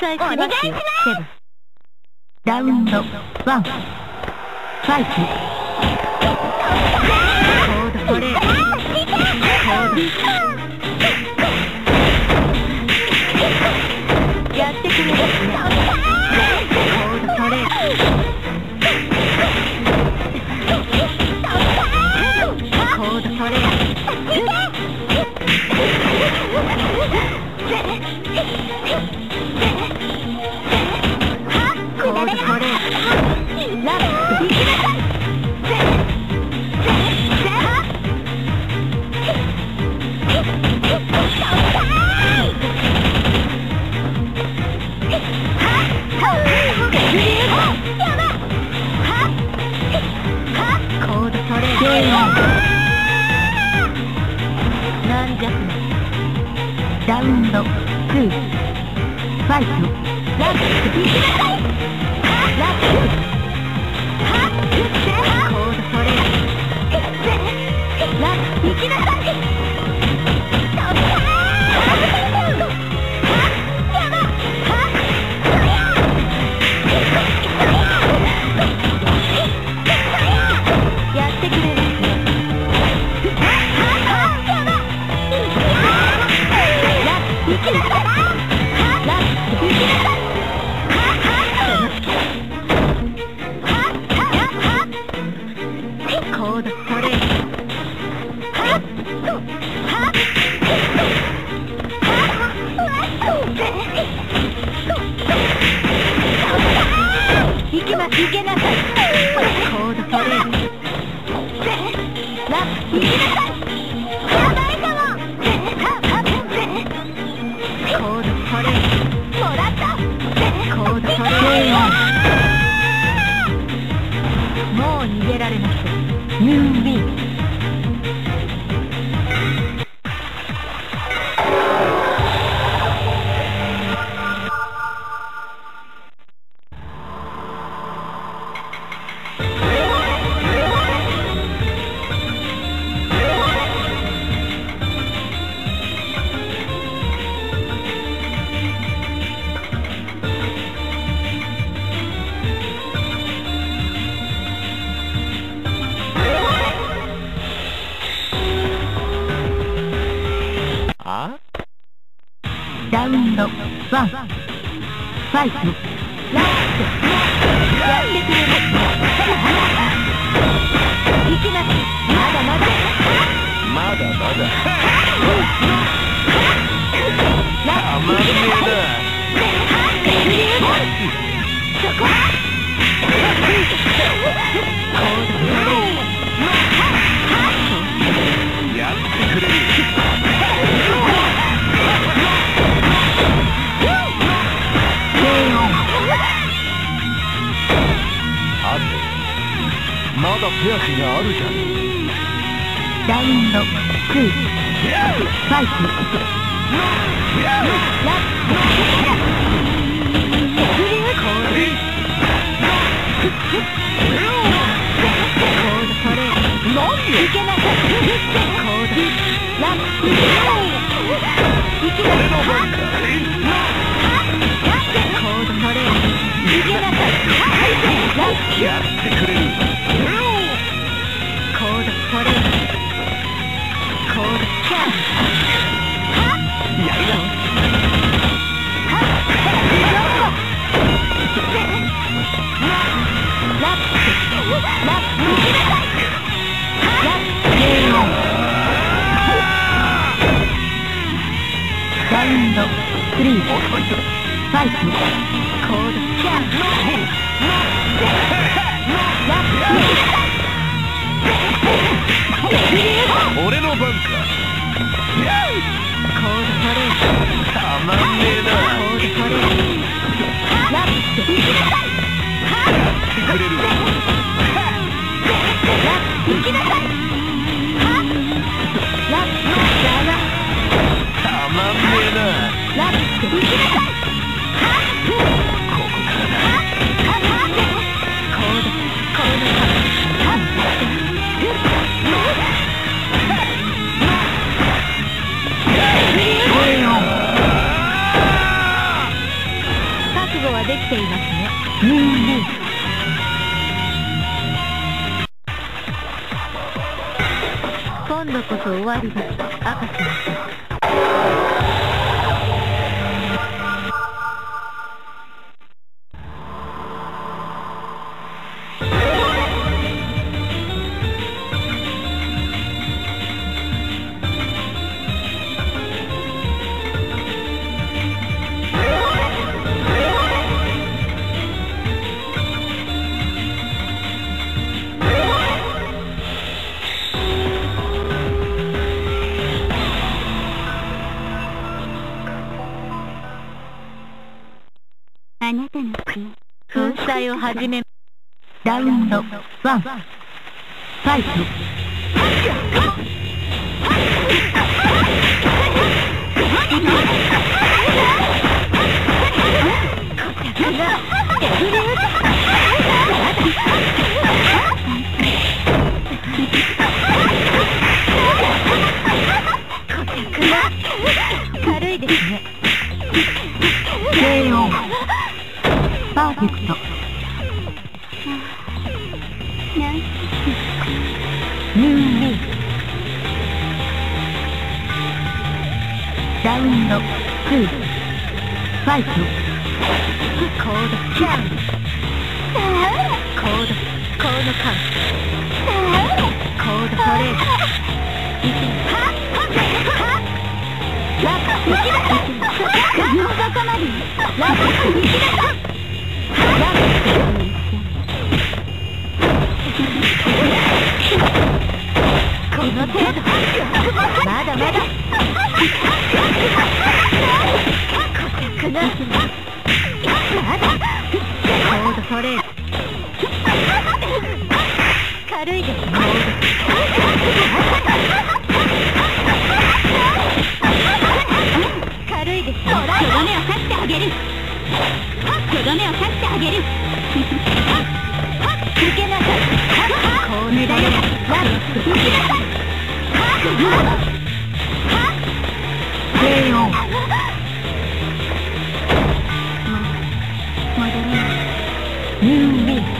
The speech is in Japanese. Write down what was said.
載しますよ。セブン。ラウンド1。ファイト。コードトレード。コード。やってくれますね。コードトレード。コードトレード。ラウンド2。ファイト。ラップ。ラップ。コードトレード。ラップ。行きなさい。やってくれますね。行きなさい。コードトレード。行けなさい。コードトレード。ラップ。行きなさい。やばいかも。コードトレード。もらった。コードトレード。もう逃げられません。ユーウィン。ラウンド1。ファイト。ラスト。やってくれます。行きます。まだまだ。たまんねえな。そこ。やってくれる。まだ手足があるじゃん。ラウンド2。ファイト。ラップ。コード。トレード。いけなさい。コード。ラップ。いけなさい。コードトレード。いけなさい。ラップ。やってくれる。コードトレード。コードキャン。やるな。ラップ。ラウンド3。ファイト。コードキャン。ラップ。俺の番か。コードトレード。たまんねえな。コードトレード。ラップ。やってくれる。ラップ。行きなさい。ラップ。たまんねえな。ラップ。行きなさい。ここからだ。コード。ラはできていますね。今度こそ終わりです、赤先生。 あなたの国、 粉砕を始め、ラウンド1、ファイト。軽いですね。KO。パーフェクト。ラウンド2、ファイト。コードキャン。コードカウン。コードトレード。ラブ仲間にラブこの程度まだまだコードトレード軽いですね。軽いですね。とどめを刺してあげる。とどめを刺してあげる。受けなさい。こうねだよ。ラブ受けなさい。KO。戻れない。